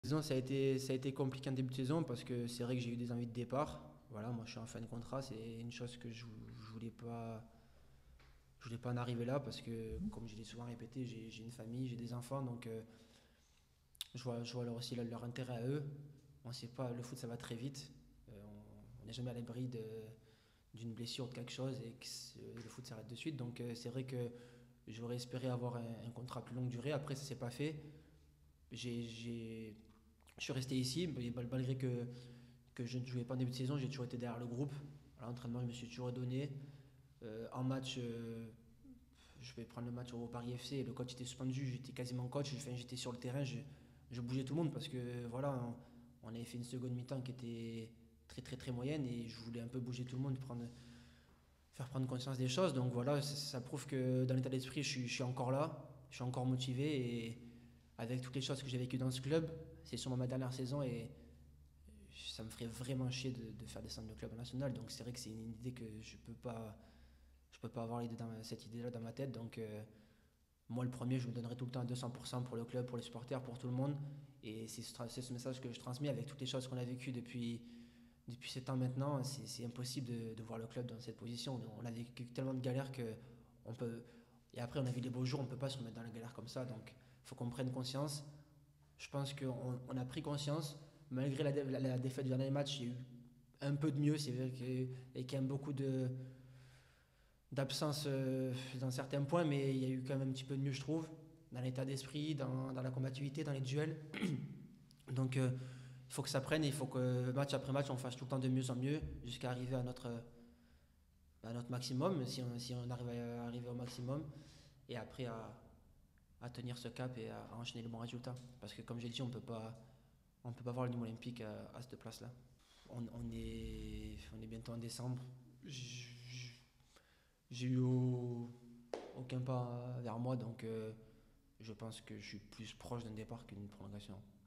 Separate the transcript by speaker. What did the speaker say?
Speaker 1: Ça a été compliqué en début de saison parce que c'est vrai que j'ai eu des envies de départ. Voilà, moi je suis en fin de contrat, c'est une chose que je voulais pas en arriver là parce que, comme je l'ai souvent répété, j'ai une famille, j'ai des enfants, donc je vois leur aussi leur intérêt à eux. On sait pas, le foot ça va très vite. On n'est jamais à l'abri d'une blessure ou de quelque chose et que le foot s'arrête de suite. Donc c'est vrai que j'aurais espéré avoir un contrat plus longue durée. Après, ça s'est pas fait. Je suis resté ici, malgré que je ne jouais pas en début de saison, j'ai toujours été derrière le groupe. À l'entraînement, je me suis toujours donné. En match, je vais prendre le match au Paris FC, le coach était suspendu, j'étais quasiment coach, enfin, j'étais sur le terrain, je bougeais tout le monde parce que voilà, on avait fait une seconde mi-temps qui était très moyenne et je voulais un peu bouger tout le monde, faire prendre conscience des choses. Donc voilà, ça prouve que dans l'état d'esprit, je suis encore là, je suis encore motivé et avec toutes les choses que j'ai vécues dans ce club, c'est sûrement ma dernière saison et ça me ferait vraiment chier de faire descendre le club national. Donc c'est vrai que c'est une idée que je peux pas avoir cette idée-là dans ma tête. Donc moi le premier, je me donnerai tout le temps à 200% pour le club, pour les supporters, pour tout le monde. Et c'est ce message que je transmets avec toutes les choses qu'on a vécues depuis 7 ans maintenant. C'est impossible de voir le club dans cette position. On a vécu tellement de galères que on peut. Et après, on a vu les beaux jours, on ne peut pas se remettre dans la galère comme ça. Donc il faut qu'on prenne conscience. Je pense qu'on a pris conscience. Malgré la défaite du dernier match, il y a eu un peu de mieux. C'est vrai qu'il y a quand même beaucoup d'absence dans certains points, mais il y a eu quand même un petit peu de mieux, je trouve, dans l'état d'esprit, dans la combativité, dans les duels. Donc il faut que ça prenne, il faut que match après match, on fasse tout le temps de mieux en mieux jusqu'à arriver à notre maximum, si on arrive à arriver au maximum, et après à tenir ce cap et à enchaîner le bon résultat. Parce que comme j'ai dit, on peut pas voir le niveau olympique à cette place-là. On est bientôt en décembre. J'ai eu aucun pas vers moi, donc je pense que je suis plus proche d'un départ qu'une prolongation.